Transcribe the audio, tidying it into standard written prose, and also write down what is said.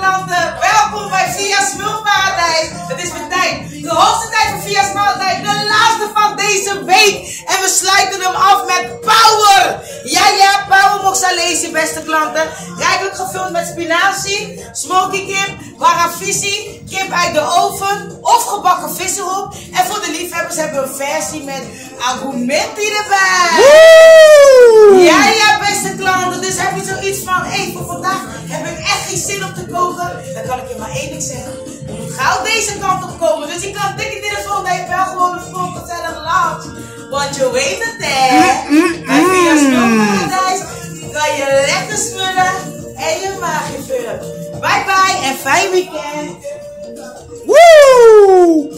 klanten, welkom bij Via's Smulparadijs. Het is weer tijd, de hoogste tijd voor Via's Maaltijd, de laatste van deze week. En we sluiten hem af met Power. Ja, Power Moxalesi, beste klanten. Rijkelijk gevuld met spinazie, smoky kip, warafisi, kip uit de oven of gebakken vis erop. En voor de liefhebbers hebben we een versie met agumenti erbij. Ja, beste klanten. Dus heb je zoiets van, voor vandaag heb ik echt geen zin om te koken. Dan kan ik je maar één ding zeggen. Je moet gauw deze kant op komen. Dus je kan dikke telefoon dat je wel gewoon een volk en laat. Want je weet het, hè. En via Smulparadijs kan je lekker smullen en je maagje vullen. Bye bye en fijn weekend. Woe!